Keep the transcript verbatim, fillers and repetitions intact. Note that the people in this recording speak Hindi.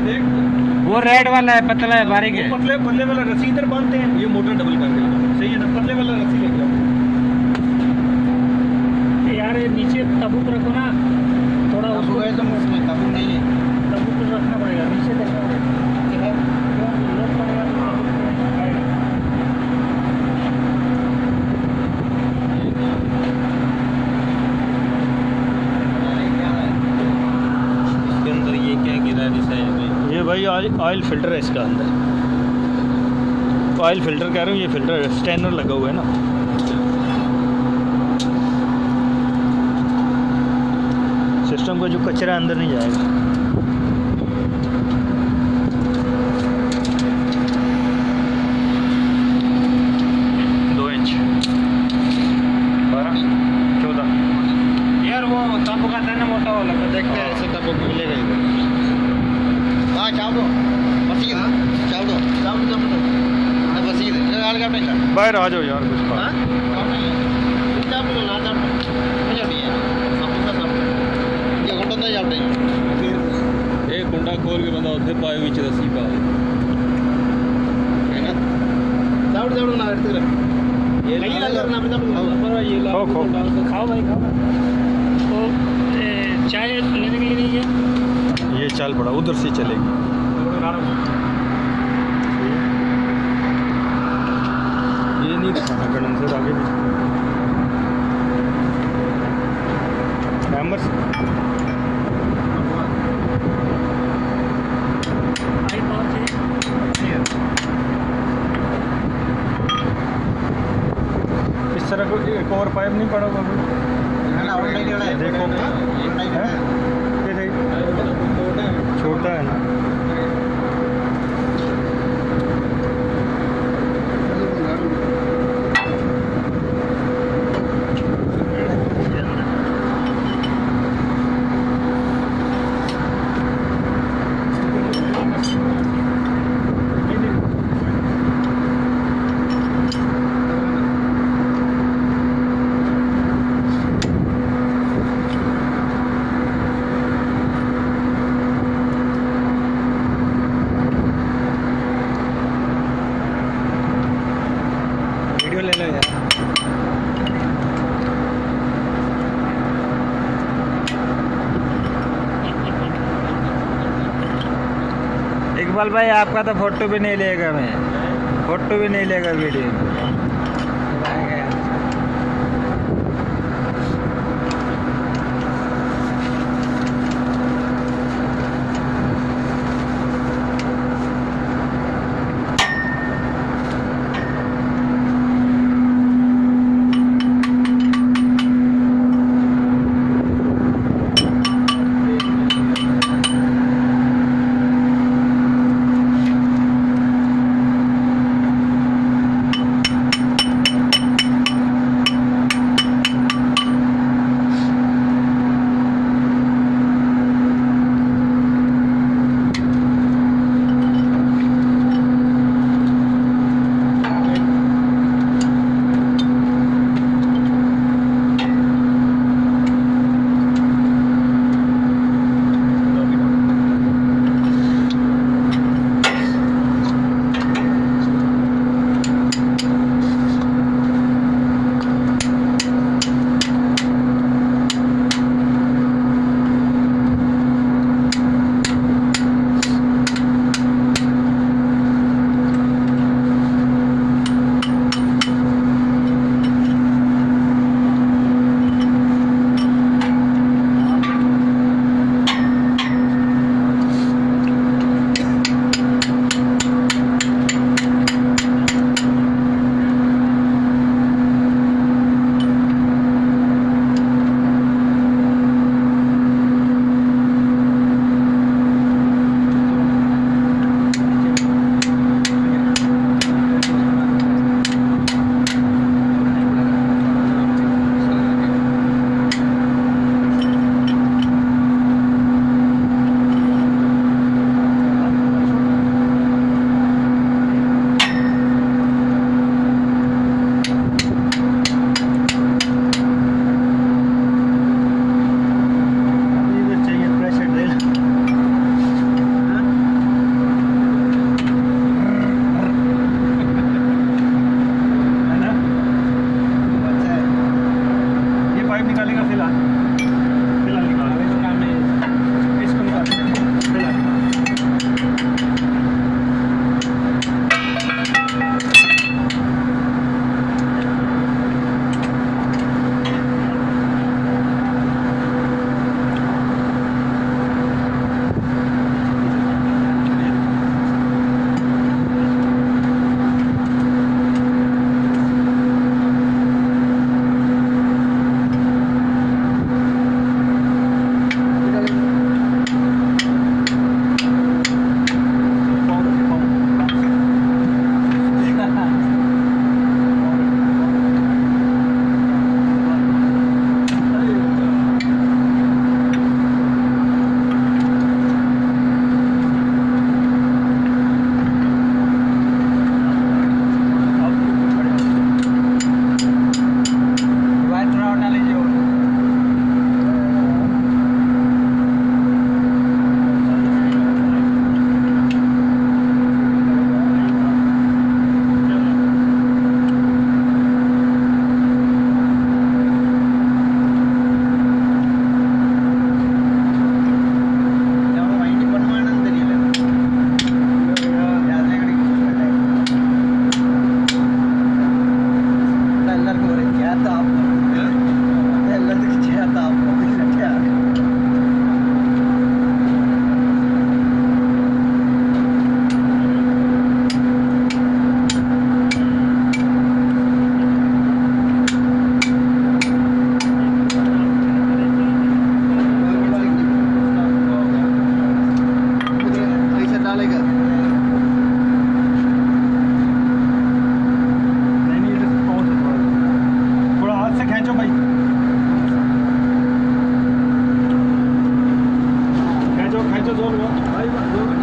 देख, वो रेड वाला है, पतला है, बारीक है। पतले पतले वाला रस्सी इधर बांधते हैं, ये मोटर डबल कर देगा। सही है ना, पतले वाला रस्सी ले जाओ यार। ये नीचे तबूक रखो ना थोड़ा, उसको है तो उसमें तबूक नहीं है, तबूक तो रखना पड़ेगा नीचे देखना भाई। ऑयल फिल्टर है इसका अंदर, ऑयल फिल्टर कह रहा हूँ, ये फिल्टर स्टैंडर लगा हुआ है ना। सिस्टम का जो कचरा अंदर नहीं जाएगा। दो इंच बारह चौदह यार, वो तब का था ना मोटा वाला, तो देखते हैं ऐसे तब मिलेगा इधर। हाँ चावड़ो बस ये चावड़ो चावड़ो चावड़ो हाँ बस ये गाल का अपने बाहर आ जाओ यार, कुछ हाँ चावड़ो ना चावड़ो नहीं जाती है सब सब ये गुंडा नहीं जाते फिर एक गुंडा खोल के बंदा उधर पाए बीच रस्सी पा है ना। चावड़ो चावड़ो ना करते रह ये नहीं लग करना अपना पर ये ला खाओ भाई खाओ। तो चाय लेने के लिए नहीं है, ये चाल पड़ा उधर से चलेगी। ये नहीं दिखाना कंडेंसर आगे भी हैमर इस तरह को एक और पाइप नहीं पड़ा हुआ देखो, छोटा है ना। ले लो यार। इकबाल भाई आपका तो फोटो भी नहीं लेगा, मैं फोटो भी नहीं लेगा वीडियो। दो